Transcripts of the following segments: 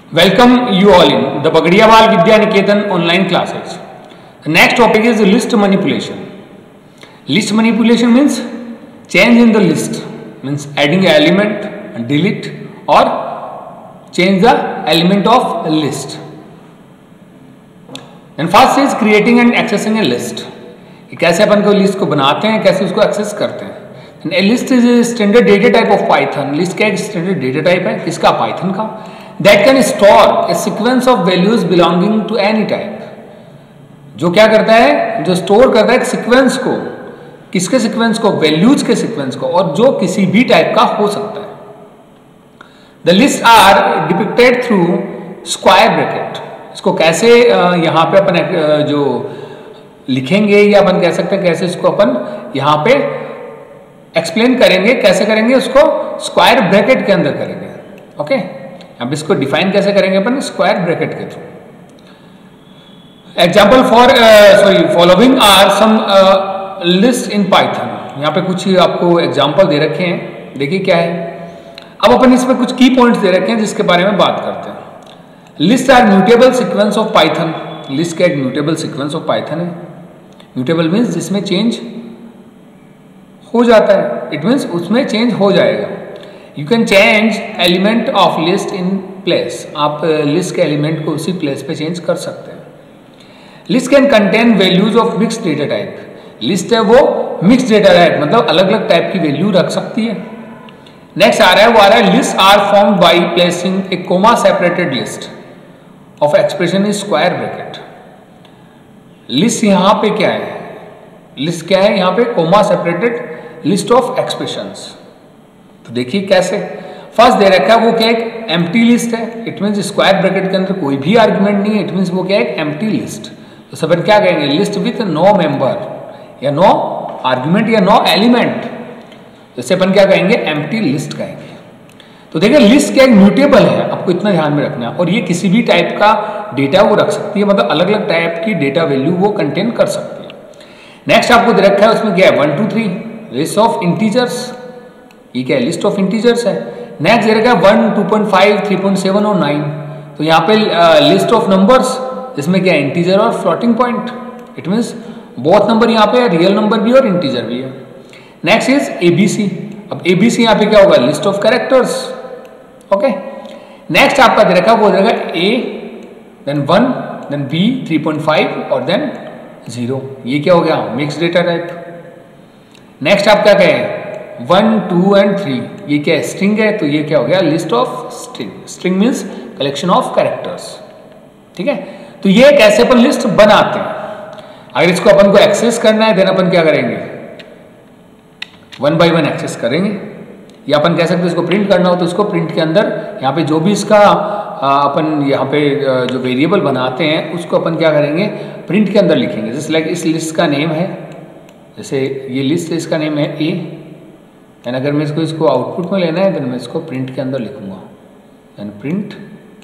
Welcome you all in the Bagadiawal Vidya Niketan online classes. The next topic is list manipulation. List manipulation means change in the list, means adding an element, delete or change the element of a list. And first is creating and accessing a list. कैसे अपन को list को बनाते हैं, कैसे उसको access करते हैं. And a list is a standard data type of Python. List क्या एक standard data type है, किसका? Python का. That can store a sequence of values belonging to any type. जो क्या करता है, जो स्टोर करता है एक सीक्वेंस को, किसके सीक्वेंस को? वैल्यूज के सीक्वेंस को, और जो किसी भी टाइप का हो सकता है. The list are depicted through square bracket. इसको कैसे यहाँ पे अपन जो लिखेंगे, या अपन कह सकते हैं कैसे इसको अपन यहाँ पे एक्सप्लेन करेंगे, कैसे करेंगे उसको? स्क्वायर ब्रैकेट के अंदर करेंगे. ओके, अब इसको डिफाइन कैसे करेंगे अपन? स्क्वायर ब्रैकेट के through. Example following are some list in Python. यहाँ पे कुछ आपको एग्जाम्पल दे रखे हैं, देखिए क्या है. अब अपन इसमें कुछ की पॉइंट्स दे रखे हैं जिसके बारे में बात करते हैं. List are mutable sequence of Python. List का एक म्यूटेबल सीक्वेंस ऑफ पाइथन है. म्यूटेबल मीन्स जिसमें चेंज हो जाता है, इट मीन्स उसमें चेंज हो जाएगा. You can change element of list in place. आप लिस्ट के एलिमेंट को उसी प्लेस पे चेंज कर सकते हैं. List can contain values of mixed data type. List है वो मिक्स्ड डेटा टाइप, मतलब अलग अलग टाइप की वैल्यू रख सकती है. नेक्स्ट आ रहा है, वो आ रहा है list are formed by placing a comma separated list of expression is square bracket. List यहाँ पे क्या है? लिस्ट क्या है यहाँ पे? Comma separated list of expressions. तो देखिए कैसे. फर्स्ट दे रखा है वो क्या, एक एम्प्टी लिस्ट है. इट मीन्स स्क्वायर ब्रैकेट के अंदर कोई भी आर्गुमेंट नहीं है. इट मीन्स वो क्या है, एक एम्प्टी लिस्ट. तो सब क्या कहेंगे? लिस्ट विथ नो मेंबर या नो आर्गुमेंट या नो एलिमेंट. जैसे अपन क्या कहेंगे? एम्प्टी लिस्ट कहेंगे. तो देखिए लिस्ट क्या एक म्यूटेबल है, आपको इतना ध्यान में रखना है. और ये किसी भी टाइप का डेटा वो रख सकती है, मतलब अलग अलग टाइप की डेटा वैल्यू वो कंटेन कर सकती है. नेक्स्ट आपको दे रखा है, उसमें क्या है? 1 2 3 लिस्ट ऑफ इंटीजर्स. ये क्या है? लिस्ट ऑफ इंटीजर्स है. नेक्स्ट दे रखा है 1 2.5 3.7 और 9. तो यहाँ पे लिस्ट ऑफ नंबर्स, इसमें क्या है? इंटीजर और floating point. It means both number यहाँ पे रियल नंबर भी और इंटीजर भी है. Next is ABC. अब एबीसी यहाँ पे क्या होगा? List of characters. Okay. Next आपका दे रखा, वो दे रखा ए, देन 1, देन बी 3.5 और देन 0. ये क्या हो गया? Mix data type. नेक्स्ट आप क्या कहें? 1 2 एंड 3. ये क्या है? स्ट्रिंग है. तो ये क्या हो गया? List of string. String means collection of characters. ठीक है. तो ये कैसे अपन लिस्ट बनाते हैं. अगर इसको अपन को एक्सेस करना है, देन अपन क्या करेंगे? 1 by 1 एक्सेस करेंगे. या अपन कह सकते हैं इसको प्रिंट करना हो तो इसको प्रिंट के अंदर यहाँ पे जो भी इसका अपन यहाँ पे जो वेरिएबल बनाते हैं उसको अपन क्या करेंगे? प्रिंट के अंदर लिखेंगे. जैसे लाइक इस लिस्ट का नेम है, जैसे ये लिस्ट है, इसका नेम है ए. एंड अगर मैं इसको आउटपुट में लेना है, देन मैं इसको प्रिंट के अंदर लिखूंगा. एंड प्रिंट,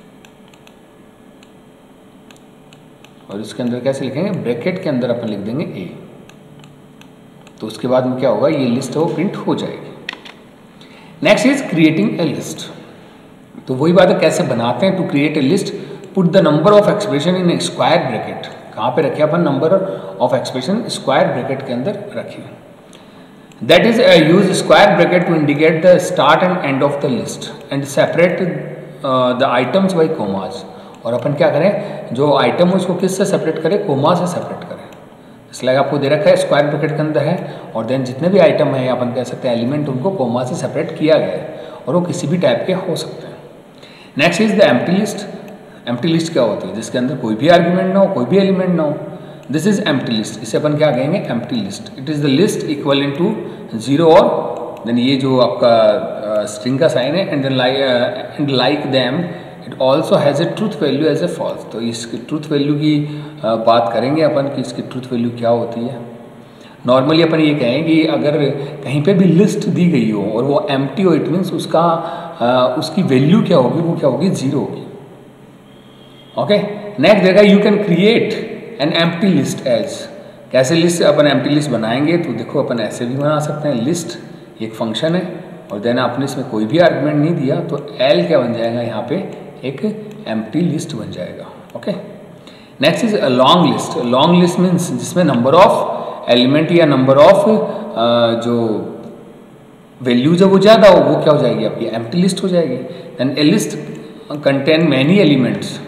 और इसके अंदर कैसे लिखेंगे? ब्रैकेट के अंदर अपन लिख देंगे ए. तो उसके बाद में क्या होगा? ये लिस्ट है वो प्रिंट हो जाएगी. Next is creating a list. तो वही बात है, कैसे बनाते हैं. To create a list, put the number of expression in square bracket. कहाँ पे रखे अपन? Number of expression square bracket के अंदर रखिए. That is use square bracket to indicate the start and end of the list and separate the items by commas. और अपन क्या करें? जो आइटम उसको किससे सेपरेट करें? कोमा से सेपरेट करें. इसलिए आपको दे रखा है स्क्वायर ब्रैकेट के अंदर है, और देन जितने भी आइटम है अपन कह सकते हैं एलिमेंट, उनको कोमा से सेपरेट किया गया है, और वो किसी भी टाइप के हो सकते हैं. Next is the empty list. Empty list क्या होती है? जिसके अंदर कोई भी आर्गुमेंट ना हो, कोई भी एलिमेंट ना हो. This is empty list. इसे अपन क्या कहेंगे? Empty list. It is the list equal to 0 और देन ये जो आपका स्ट्रिंग का साइन है, and like them it also has a truth value as a false. तो इसकी ट्रूथ वैल्यू की बात करेंगे अपन कि इसकी ट्रूथ वैल्यू क्या होती है. नॉर्मली अपन ये कहें कि अगर कहीं पे भी लिस्ट दी गई हो और वो एम्प्टी हो, इट मीन्स उसकी वैल्यू क्या होगी? वो क्या होगी? 0 होगी. ओके. नेक्स्ट देखा, you can create an empty list as. कैसे लिस्ट अपन एम्प्टी लिस्ट बनाएंगे? तो देखो अपन ऐसे भी बना सकते हैं. लिस्ट एक फंक्शन है, और देन आपने इसमें कोई भी आर्गुमेंट नहीं दिया, तो एल क्या बन जाएगा यहाँ पे? एक एम्प्टी लिस्ट बन जाएगा। Okay, next is long list. Long list means जिसमें नंबर ऑफ एलिमेंट या नंबर ऑफ जो वैल्यूज है वो ज़्यादा हो, वो क्या हो जाएगी आपकी एम्प्टी लिस्ट हो जाएगी। Then a list contain many elements,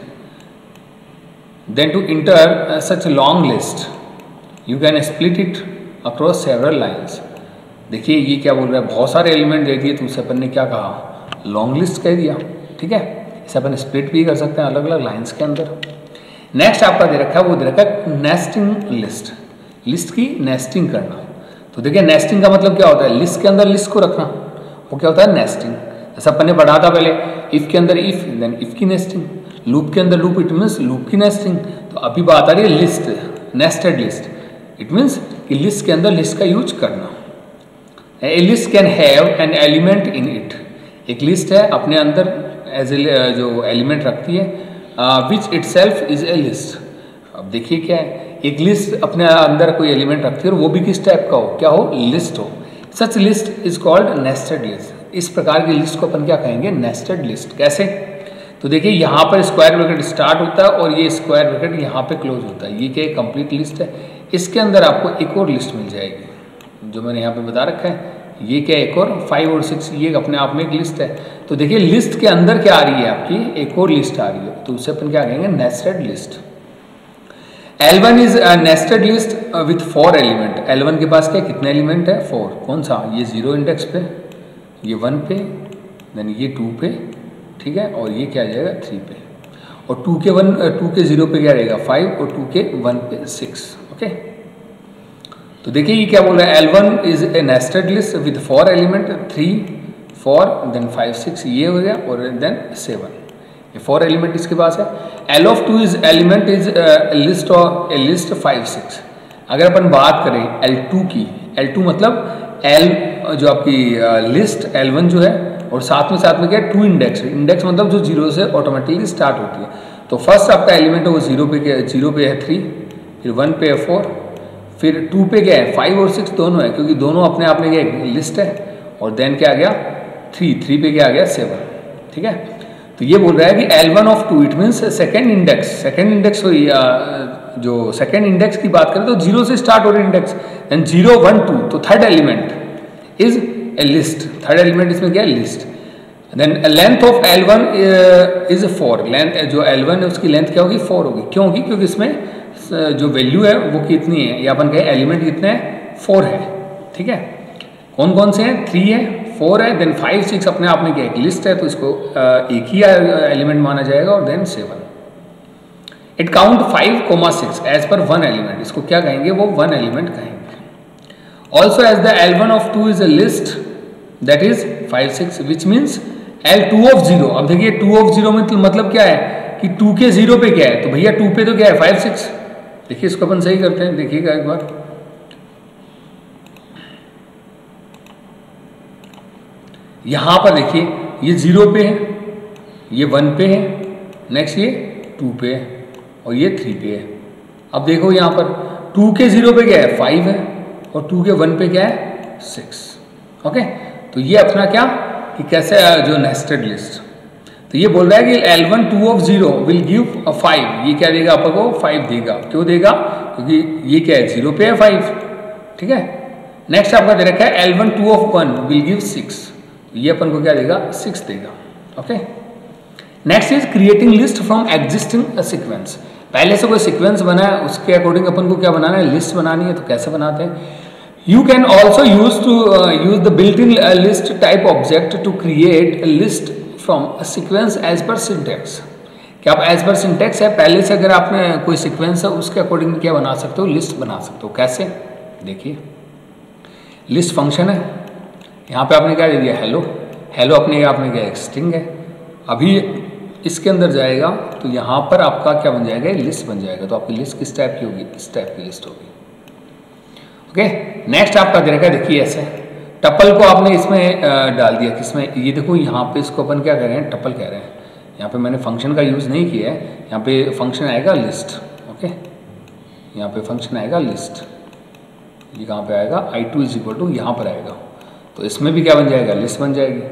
then to enter such long list you can split it across several lines. देखिए ये क्या बोल रहा है, बहुत सारे एलिमेंट दे दिए तो उसे अपन ने क्या कहा, लॉन्ग लिस्ट कह दिया। ठीक है, इसे अपन स्प्लिट भी कर सकते हैं अलग अलग लाइन्स के अंदर। नेक्स्ट आपका दे रखा है, वो दे रखा है नेस्टिंग लिस्ट, लिस्ट की नेस्टिंग करना। तो देखिए नेस्टिंग का मतलब क्या होता है, लिस्ट के अंदर लिस्ट को रखना, वो क्या होता है नेस्टिंग। जैसे अपन ने पढ़ा था पहले, इफ के अंदर इफ, देन इफ की नेस्टिंग, लूप के अंदर लूप, इट मीन्स लूप की नेस्टिंग। तो अभी बात आ रही है list, nested list, it means कि लिस्ट के अंदर लिस्ट का यूज करना। A list can have an element in it, एक लिस्ट है अपने अंदर एज ए जो एलिमेंट रखती है, which itself is a list. अब देखिए क्या है, एक लिस्ट अपने अंदर कोई एलिमेंट रखती है और वो भी किस टाइप का हो, क्या हो, लिस्ट हो। Such list is called nested list. इस प्रकार की लिस्ट को अपन क्या कहेंगे, नेस्टेड लिस्ट। कैसे, तो देखिए यहाँ पर स्क्वायर ब्रैकेट स्टार्ट होता है और ये स्क्वायर ब्रैकेट यहाँ पे क्लोज होता है, ये क्या कंप्लीट लिस्ट है। इसके अंदर आपको एक और लिस्ट मिल जाएगी जो मैंने यहाँ पे बता रखा है, ये क्या एक और 5 और 6, ये अपने आप में एक लिस्ट है। तो देखिए लिस्ट के अंदर क्या आ रही है आपकी, एक और लिस्ट आ रही है, तो उससे अपन क्या कहेंगे, nested list. L1 is nested list with 4 element. L1 के पास क्या कितने एलिमेंट है, 4। कौन सा, ये 0 इंडेक्स पे, ये 1 पे, देन ये 2 पे, ठीक है, और ये क्या आ जाएगा 3 पे, और 2 के 0 पे क्या रहेगा 5, और 2 के 1 पे 6। ओके, तो देखिए ये क्या बोल रहा है, L1 is a nested list with 4 element, 3 4 then 5 6, ये हो गया, और देन 7, ये 4 एलिमेंट इसके पास है। L of 2 is element is list और ए लिस्ट 5 6। अगर अपन बात करें L2 की, L2 मतलब L जो आपकी लिस्ट L1 जो है, और साथ में क्या 2 इंडेक्स, इंडेक्स मतलब जो 0 से ऑटोमेटिकली स्टार्ट होती है। तो फर्स्ट आपका एलिमेंट है वो 0 पे है 3, फिर 1 पे है 4, फिर 2 पे क्या है 5 और 6 दोनों है, क्योंकि दोनों अपने आप में क्या लिस्ट है, और देन क्या आ गया 3 पे क्या आ गया 7। ठीक है, तो ये बोल रहा है कि L1 of 2 it means second index हुई, जो सेकेंड इंडेक्स की बात करें तो 0 से स्टार्ट हो रही इंडेक्स, देन 0 1 2, तो third element is a list, third element इसमें क्या है list. Then length of L1 is 4, length जो L1 है उसकी लेंथ क्या होगी 4 होगी। क्यों होगी, क्योंकि इसमें जो वैल्यू है वो कितनी है, या अपन कहें एलिमेंट कितने हैं 4 है। ठीक है, कौन कौन से हैं, 3 है, 4 है, देन 5 6 अपने आप में क्या एक लिस्ट है, तो इसको एक ही एलिमेंट माना जाएगा, और then 7। It count 5,6 as per 1 element, इसको क्या कहेंगे, वो 1 एलिमेंट कहेंगे। Also as the L1 of 2 is a list that is 5 6 which means L2 of 0। अब देखिए 2 ऑफ 0 में मतलब क्या है कि 2 के 0 पे क्या है, तो भैया 2 पे तो क्या है 5 6। देखिए इसको अपन सही करते हैं, देखिएगा एक बार, यहां पर देखिए ये 0 पे है, ये 1 पे है, नेक्स्ट ये 2 पे है, और ये 3 पे है। अब देखो यहां पर 2 के 0 पे क्या है 5 है, और 2 के 1 पे क्या है 6। ओके, तो ये अपना क्या कि कैसे जो नेस्टेड लिस्ट, तो ये बोल रहा है कि L1 2 ऑफ 0 विल गिव 5, ये क्या देगा आपको 5 देगा। क्यों देगा, क्योंकि ये क्या है 0 पे है 5। ठीक है, नेक्स्ट आपका दे रखा है L1 2 ऑफ 1 विल गिव 6, ये अपन को क्या देगा 6 देगा। Okay, next is creating list from existing sequence. पहले से कोई सीक्वेंस बना है उसके अकॉर्डिंग अपन को क्या बनाना है, लिस्ट बनानी है। तो कैसे बनाते हैं, you can also use the built in list type object to create list from sequence as per syntax. क्या आप एज पर सिंटेक्स है, पहले से अगर आपने कोई सीक्वेंस है उसके अकॉर्डिंग क्या बना सकते हो, लिस्ट बना सकते हो। कैसे, देखिए लिस्ट फंक्शन है, यहाँ पे आपने क्या दे दिया हेलो, हेलो अपने आपने क्या एक स्ट्रिंग है, अभी इसके अंदर जाएगा तो यहाँ पर आपका क्या बन जाएगा, लिस्ट बन जाएगा। तो आपकी लिस्ट किस टाइप की होगी, इस टाइप की लिस्ट होगी। ओके, नेक्स्ट आपका दे रखा है, देखिए ऐसे टपल को आपने इसमें डाल दिया, किसमें, ये देखो यहाँ पे इसको अपन क्या कह रहे हैं, टपल कह रहे हैं। यहाँ पे मैंने फंक्शन का यूज़ नहीं किया है, यहाँ पे फंक्शन आएगा लिस्ट। ओके, यहाँ पे फंक्शन आएगा लिस्ट, ये कहाँ पे आएगा I2 इज इक्वल टू यहाँ पर आएगा, तो इसमें भी क्या बन जाएगा, लिस्ट बन जाएगी।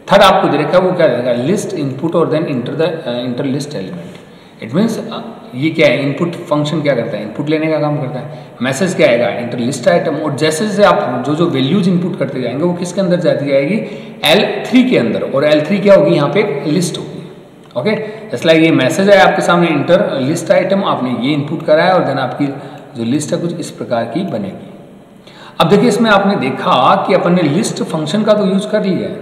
थर्ड आपको दे रखा है वो क्या देगा, लिस्ट इनपुट और then enter list element. It means ये क्या है, इनपुट फंक्शन क्या करता है, इनपुट लेने का काम करता है। मैसेज क्या आएगा, इंटर लिस्ट आइटम, और जैसे जैसे आप जो वैल्यूज इनपुट करते जाएंगे वो किसके अंदर जाती जाएगी, L3 के अंदर, और L3 क्या होगी, यहाँ पे एक लिस्ट होगी। ओके, जैसे लाइक ये मैसेज है आपके सामने, इंटर लिस्ट आइटम, आपने ये इनपुट करा है और देन आपकी जो लिस्ट है कुछ इस प्रकार की बनेगी। अब देखिए इसमें आपने देखा कि अपन ने लिस्ट फंक्शन का तो यूज कर लिया है,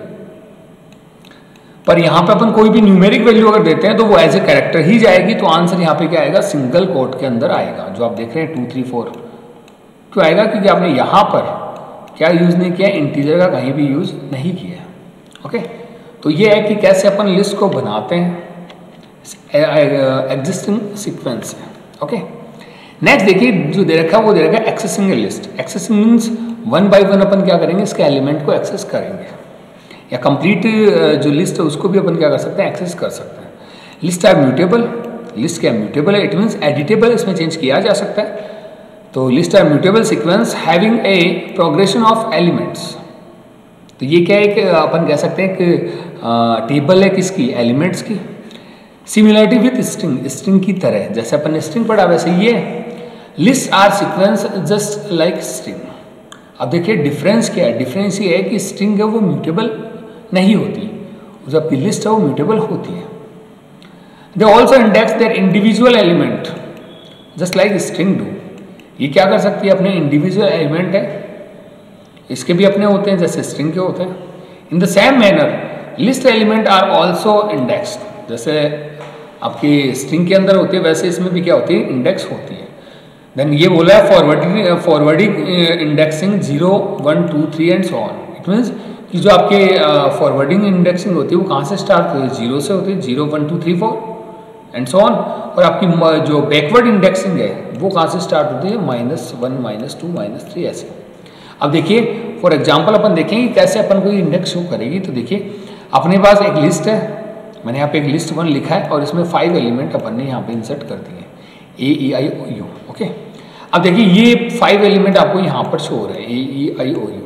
पर यहाँ पे अपन कोई भी न्यूमेरिक वैल्यू अगर देते हैं तो वो एज ए कैरेक्टर ही जाएगी, तो आंसर यहाँ पे क्या आएगा, सिंगल कोट के अंदर आएगा। जो आप देख रहे हैं 2 3 4 क्यों आएगा, क्योंकि आपने यहाँ पर क्या यूज नहीं किया, इंटीजर का कहीं भी यूज नहीं किया। ओके, तो ये है कि कैसे अपन लिस्ट को बनाते हैं एग्जिस्टिंग सीक्वेंस है। ओके, नेक्स्ट देखिए जो दे रखा है वो दे रखा है accessing a list. Accessing means 1 by 1 अपन क्या करेंगे, इसके एलिमेंट को एक्सेस करेंगे, या कंप्लीट जो लिस्ट है उसको भी अपन क्या कर सकते हैं, एक्सेस कर सकते हैं। लिस्ट आर म्यूटेबल, लिस्ट क्या म्यूटेबल है, इट मीन्स एडिटेबल, इसमें चेंज किया जा सकता है। तो list are mutable sequence having a progression of elements. तो ये क्या है कि अपन कह सकते हैं कि टेबल है किसकी, एलिमेंट्स की। सिमिलरिटी विथ स्ट्रिंग, स्ट्रिंग की तरह, जैसे अपन ने स्ट्रिंग पढ़ा वैसे ये list are sequence just like string. अब देखिए डिफरेंस क्या है, डिफरेंस ये है कि स्ट्रिंग है वो म्यूटेबल नहीं होती, जबकि लिस्ट है वो म्यूटेबल होती है। They also index their individual element just like string do. ये क्या कर सकती है, अपने इंडिविजुअल एलिमेंट है इसके भी अपने होते हैं जैसे स्ट्रिंग के होते हैं। In the same manner list element are also indexed, जैसे आपकी स्ट्रिंग के अंदर होती है वैसे इसमें भी क्या होती है, इंडेक्स होती है। देन ये बोला है forwarding indexing 0 1 2 3 and so on. It means कि जो आपके फॉरवर्डिंग इंडेक्सिंग होती है वो कहाँ से स्टार्ट होती है, 0 से होती है, 0 1 2 3 4 एंड सो ऑन। और आपकी जो बैकवर्ड इंडेक्सिंग है वो कहाँ से स्टार्ट होती है, -1 -2 -3 ऐसे। अब देखिए फॉर एग्जाम्पल अपन देखेंगे कैसे अपन कोई इंडेक्स शो करेगी। तो देखिए अपने पास एक लिस्ट है, मैंने यहाँ पे एक लिस्ट 1 लिखा है और इसमें 5 एलिमेंट अपन ने यहाँ पे इंसर्ट कर दिए, A E I O U। Okay, अब देखिए ये 5 एलिमेंट आपको यहाँ पर शो हो रहे हैं, A E I O U।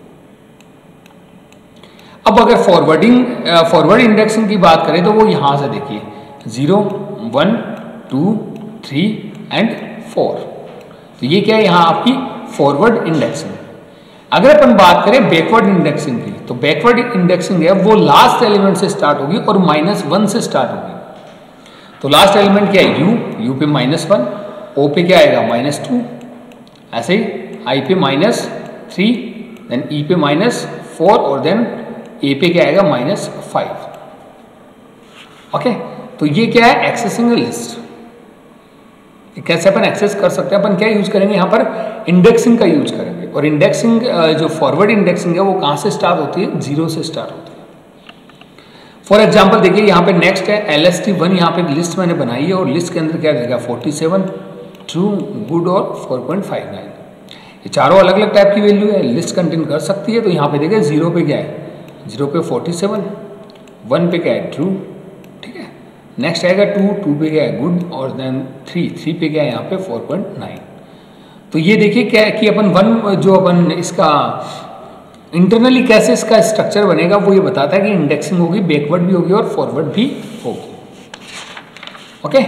अब अगर फॉरवर्ड इंडेक्सिंग की बात करें तो वो यहाँ से देखिए 0 1 2 3 एंड 4। तो ये क्या है यहाँ आपकी फॉरवर्ड इंडेक्सिंग। अगर अपन बात करें बैकवर्ड इंडेक्सिंग की, तो बैकवर्ड इंडेक्सिंग है वो लास्ट एलिमेंट से स्टार्ट होगी और -1 से स्टार्ट होगी। तो लास्ट एलिमेंट क्या है, U पे -1, O पे क्या आएगा -2, ऐसे ही I पे -3, देन E पे -4 और देन A पे क्या आएगा -5। ओके, तो ये क्या है एक्सेसिंग लिस्ट। कैसे अपन एक्सेस कर सकते हैं, अपन क्या यूज करेंगे यहाँ पर, इंडेक्सिंग का यूज करेंगे। और इंडेक्सिंग जो फॉरवर्ड इंडेक्सिंग है वो कहाँ से स्टार्ट होती है, 0 से स्टार्ट होती है। फॉर एग्जाम्पल देखिए यहाँ पे नेक्स्ट है LST1, यहाँ पे लिस्ट मैंने बनाई है और लिस्ट के अंदर क्या देगा 47 ट्रू गुड और 4.59। ये चारों अलग अलग टाइप की वैल्यू है, लिस्ट कंटेन कर सकती है। तो यहाँ पे देखिए 0 पे क्या है, 0 पे 47, 1 पे क्या है ट्रू, ठीक है। नेक्स्ट आएगा 2 पे क्या है गुड और देन 3 पे क्या है यहाँ पे 4.9। तो ये देखिए क्या है कि अपन 1 जो अपन इसका इंटरनली कैसे इसका स्ट्रक्चर बनेगा वो ये बताता है कि इंडेक्सिंग होगी, बैकवर्ड भी होगी और फॉरवर्ड भी होगी। ओके,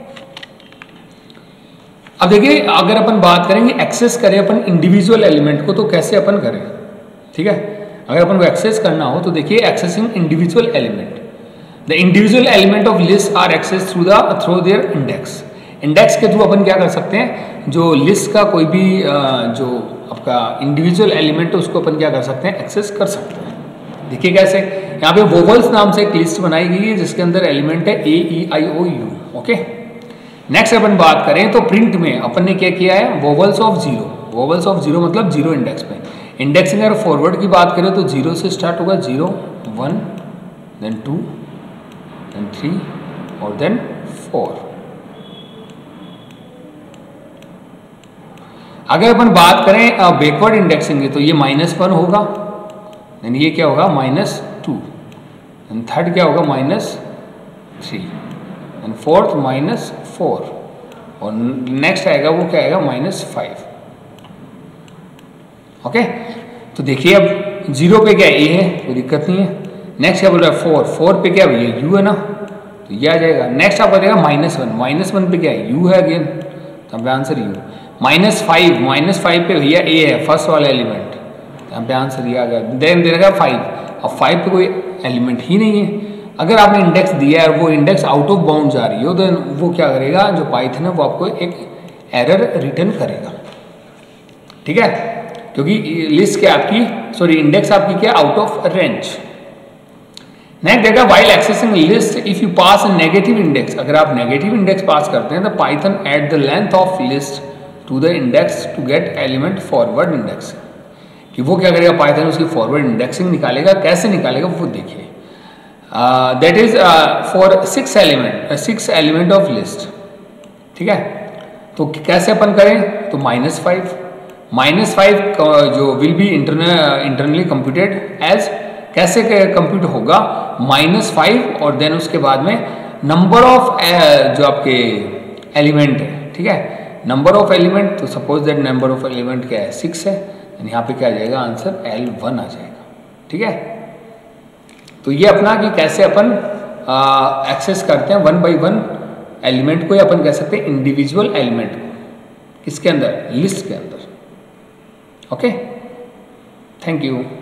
अब देखिए अगर अपन बात करेंगे एक्सेस करें अपन इंडिविजुअल एलिमेंट को तो कैसे अपन करें, ठीक है। अगर अपन को एक्सेस करना हो तो देखिए accessing individual element, the individual element of list are access through their index. Index के थ्रू अपन क्या कर सकते हैं, जो लिस्ट का कोई भी जो आपका इंडिविजुअल एलिमेंट है उसको अपन क्या कर सकते हैं, एक्सेस कर सकते हैं। देखिए कैसे, यहाँ पे वोवल्स नाम से एक लिस्ट बनाई गई है जिसके अंदर एलिमेंट है A E I O U। Okay, next अपन बात करें तो प्रिंट में अपन ने क्या किया है, वोवल्स ऑफ 0। वोवल्स ऑफ 0 मतलब 0 इंडेक्स पे। इंडेक्सिंग अगर फॉरवर्ड की बात करें तो 0 से स्टार्ट होगा, 0 1 देन 2 देन 3 और देन 4। अगर अपन बात करें बैकवर्ड इंडेक्सिंग की तो ये -1 होगा, देन ये क्या होगा -2, देन थर्ड क्या होगा -3, देन फोर्थ -4 और नेक्स्ट आएगा वो क्या आएगा -5। ओके, तो देखिए अब 0 पे क्या A है, कोई दिक्कत नहीं है। नेक्स्ट क्या बोल रहा है 4, 4 पे क्या भैया यू है ना, तो ये आ जाएगा। नेक्स्ट आपका देगा -1, -1 पे क्या है यू है अगेन, तो यहाँ पे आंसर यू। -5 पे भैया ए है फर्स्ट वाला एलिमेंट, यहाँ पे आंसर ये आ गया। देन देगा 5, अब 5 पे कोई एलिमेंट ही नहीं है। अगर आपने इंडेक्स दिया है और वो इंडेक्स आउट ऑफ बाउंड जा रही हो, तो वो क्या करेगा, जो पाइथन है वो आपको एक एरर रिटर्न करेगा, ठीक है, क्योंकि लिस्ट क्या आपकी, सॉरी इंडेक्स आपकी क्या आउट ऑफ रेंज। नेक्स्ट देखा while accessing list if you pass negative index, अगर आप नेगेटिव इंडेक्स पास करते हैं तो Python at the length of list to the index to get element forward index, कि वो क्या करेगा पाइथन उसकी फॉरवर्ड इंडेक्सिंग निकालेगा। कैसे निकालेगा वो देखिए, that is for 6 element of list, ठीक है। तो कैसे अपन करें, तो -5 जो will be internally computed as, कैसे कंप्यूट होगा -5 और देन उसके बाद में नंबर ऑफ जो आपके एलिमेंट है, ठीक है, नंबर ऑफ एलिमेंट, तो suppose that number of element क्या है 6 है, यहाँ पे क्या आ जाएगा आंसर L1 आ जाएगा, ठीक है। तो ये अपना कि कैसे अपन एक्सेस करते हैं 1 by 1 एलिमेंट को, या अपन कह सकते हैं इंडिविजुअल एलिमेंट को, किसके अंदर, लिस्ट के अंदर। ओके, थैंक यू।